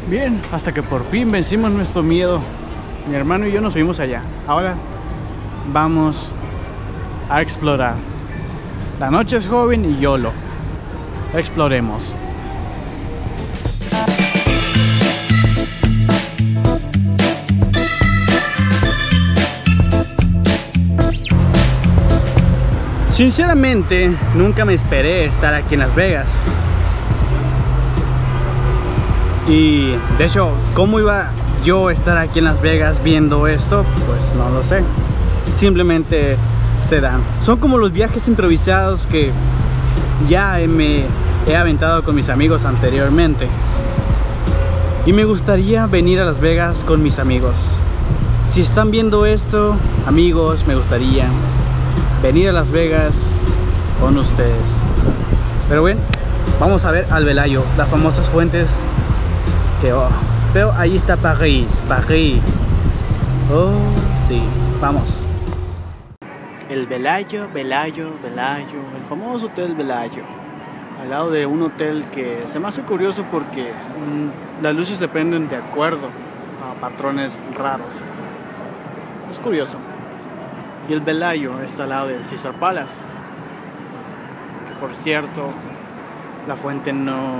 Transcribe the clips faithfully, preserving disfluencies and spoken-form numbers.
Bien, hasta que por fin vencimos nuestro miedo. Mi hermano y yo nos fuimos allá. Ahora vamos a explorar. La noche es joven y YOLO. Exploremos. Sinceramente, nunca me esperé estar aquí en Las Vegas. Y de hecho, ¿cómo iba yo a estar aquí en Las Vegas viendo esto? Pues no lo sé. Simplemente se dan. Son como los viajes improvisados que ya me he aventado con mis amigos anteriormente. Y me gustaría venir a Las Vegas con mis amigos. Si están viendo esto, amigos, me gustaría venir a Las Vegas con ustedes. Pero bueno, vamos a ver al Velayo, las famosas fuentes que oh, pero ahí está París, París. Oh, sí, vamos. El Velayo, Velayo, Velayo, el famoso hotel Velayo, al lado de un hotel que se me hace curioso porque mmm, las luces se prenden de acuerdo a patrones raros. Es curioso. Y el Velayo está al lado del Caesar Palace, que por cierto la fuente no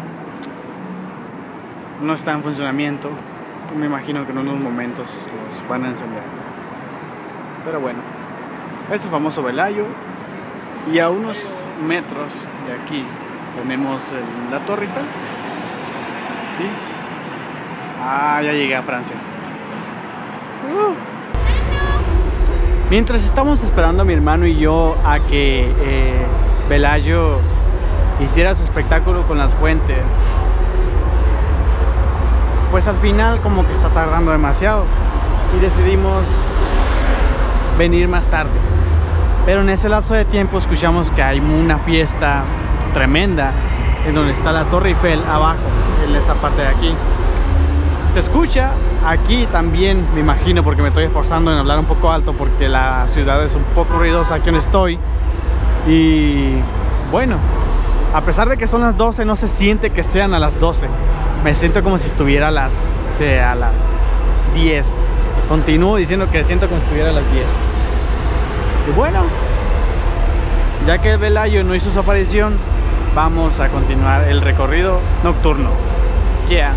no está en funcionamiento. Me imagino que en unos momentos los van a encender. Pero bueno, este es el famoso Velayo. Y a unos metros de aquí tenemos el, la Torre Eiffel. ¿Sí? Ah, ya llegué a Francia. Uh. Mientras estamos esperando a mi hermano y yo a que eh, Velayo hiciera su espectáculo con las fuentes, pues al final como que está tardando demasiado y decidimos venir más tarde. Pero en ese lapso de tiempo escuchamos que hay una fiesta tremenda en donde está la Torre Eiffel abajo, en esta parte de aquí. Se escucha aquí también, me imagino, porque me estoy esforzando en hablar un poco alto porque la ciudad es un poco ruidosa aquí donde estoy. Y bueno, a pesar de que son las doce, no se siente que sean a las doce. Me siento como si estuviera a las, que a las diez. Continúo diciendo que siento como si estuviera a las diez. Y bueno, ya que Velayo no hizo su aparición, vamos a continuar el recorrido nocturno. Yeah.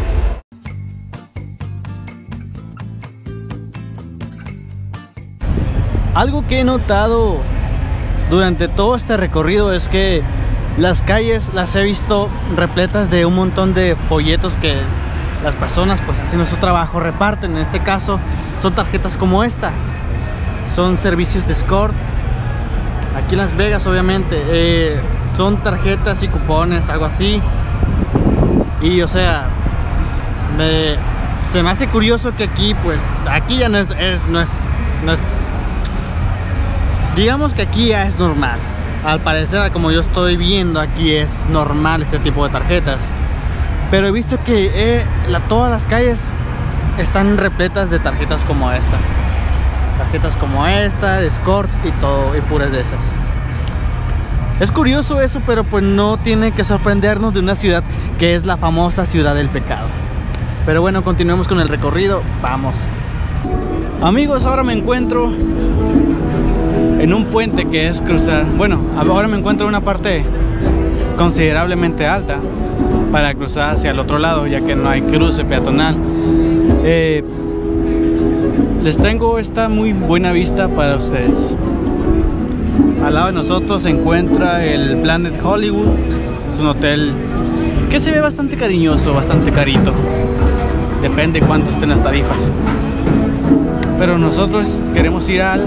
Algo que he notado durante todo este recorrido es que las calles las he visto repletas de un montón de folletos que las personas, pues haciendo su trabajo, reparten. En este caso son tarjetas como esta, son servicios de escort aquí en Las Vegas, obviamente. eh, son tarjetas y cupones, algo así. Y o sea, me, se me hace curioso que aquí, pues aquí ya no es, es, no es, no es digamos que aquí ya es normal. Al parecer, como yo estoy viendo, aquí es normal este tipo de tarjetas. Pero he visto que eh, la, todas las calles están repletas de tarjetas como esta. Tarjetas como esta, de escorts y todo, y puras de esas. Es curioso eso, pero pues no tiene que sorprendernos de una ciudad que es la famosa ciudad del pecado. Pero bueno, continuemos con el recorrido. Vamos. Amigos, ahora me encuentro en un puente que es cruzar. Bueno, ahora me encuentro en una parte considerablemente alta para cruzar hacia el otro lado, ya que no hay cruce peatonal. Eh, les tengo esta muy buena vista para ustedes. Al lado de nosotros se encuentra el Planet Hollywood. Es un hotel que se ve bastante cariñoso, bastante carito. Depende cuánto estén las tarifas. Pero nosotros queremos ir al...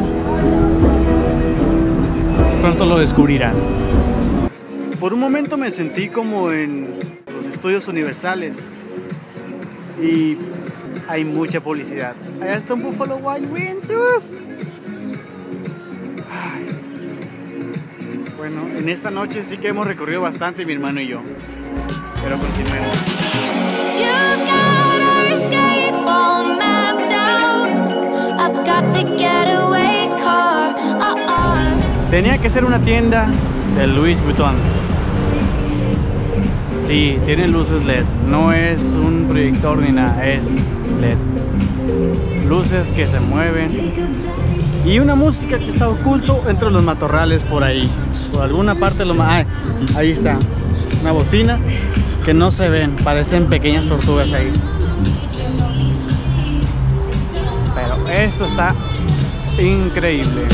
Pronto lo descubrirán. Por un momento me sentí como en los estudios universales y hay mucha publicidad. Allá está un Buffalo Wild Wings. Uh. Bueno, en esta noche sí que hemos recorrido bastante, mi hermano y yo. Pero continuemos. Tenía que ser una tienda de Louis Vuitton. Sí, tiene luces L E D, no es un proyector ni nada, es L E D. Luces que se mueven y una música que está oculto entre los matorrales por ahí. Por alguna parte de los ma- ah, ahí está, una bocina que no se ven, parecen pequeñas tortugas ahí. Pero esto está increíble.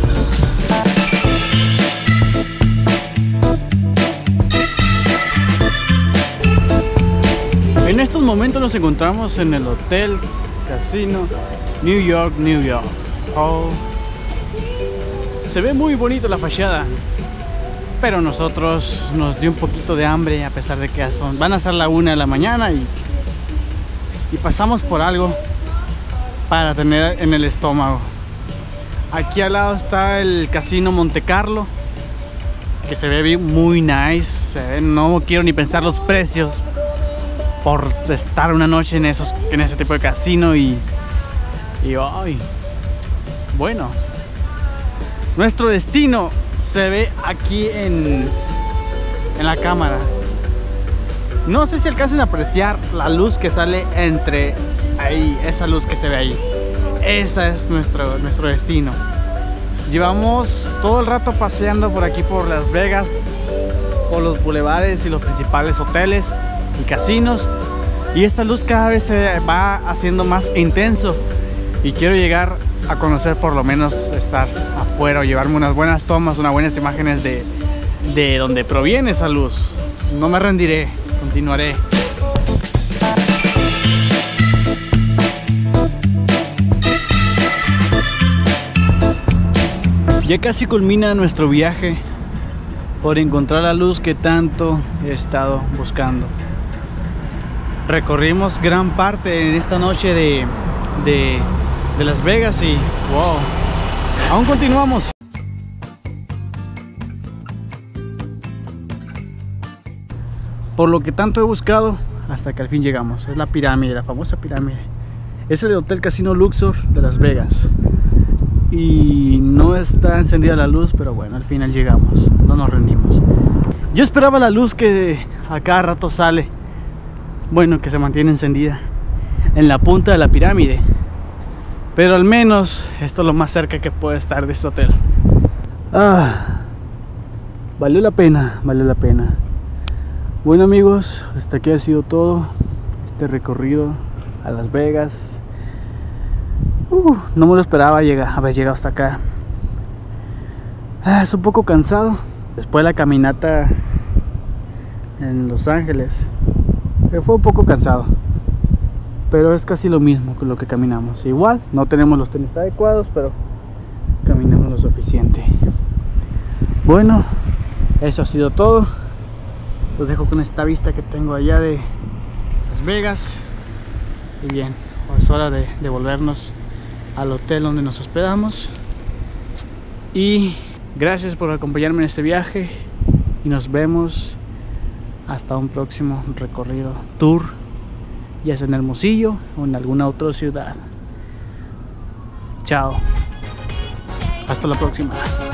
En estos momentos nos encontramos en el Hotel Casino New York, New York. Oh, se ve muy bonito la fachada, pero nosotros nos dio un poquito de hambre, a pesar de que son, van a ser la una de la mañana y, y pasamos por algo para tener en el estómago. Aquí al lado está el Casino Monte Carlo, que se ve muy nice. Se ve, no quiero ni pensar los precios por estar una noche en esos, en ese tipo de casino y, y ay, bueno, nuestro destino se ve aquí en, en la cámara. No sé si alcancen a apreciar la luz que sale entre ahí, esa luz que se ve ahí. Esa es nuestro, nuestro destino. Llevamos todo el rato paseando por aquí por Las Vegas, por los bulevares y los principales hoteles y casinos, y esta luz cada vez se va haciendo más intenso y quiero llegar a conocer, por lo menos estar afuera o llevarme unas buenas tomas, unas buenas imágenes de, de donde proviene esa luz. No me rendiré, continuaré. Ya casi culmina nuestro viaje por encontrar la luz que tanto he estado buscando. Recorrimos gran parte en esta noche de, de, de Las Vegas y wow, aún continuamos. Por lo que tanto he buscado hasta que al fin llegamos. Es la pirámide, la famosa pirámide. Es el Hotel Casino Luxor de Las Vegas. Y no está encendida la luz, pero bueno, al final llegamos, no nos rendimos. Yo esperaba la luz que a cada rato sale, bueno, que se mantiene encendida en la punta de la pirámide, pero al menos esto es lo más cerca que puede estar de este hotel. Ah, valió la pena, valió la pena. Bueno amigos, hasta aquí ha sido todo este recorrido a Las Vegas. Uh, no me lo esperaba llegar, haber llegado hasta acá. Ah, es un poco cansado. Después de la caminata en Los Ángeles, fue un poco cansado, pero es casi lo mismo que lo que caminamos. Igual, no tenemos los tenis adecuados, pero caminamos lo suficiente. Bueno, eso ha sido todo. Los dejo con esta vista que tengo allá de Las Vegas. Y bien, es hora de, de volvernos al hotel donde nos hospedamos. Y gracias por acompañarme en este viaje y nos vemos hasta un próximo recorrido, tour, ya sea en Hermosillo o en alguna otra ciudad. Chao, hasta la próxima.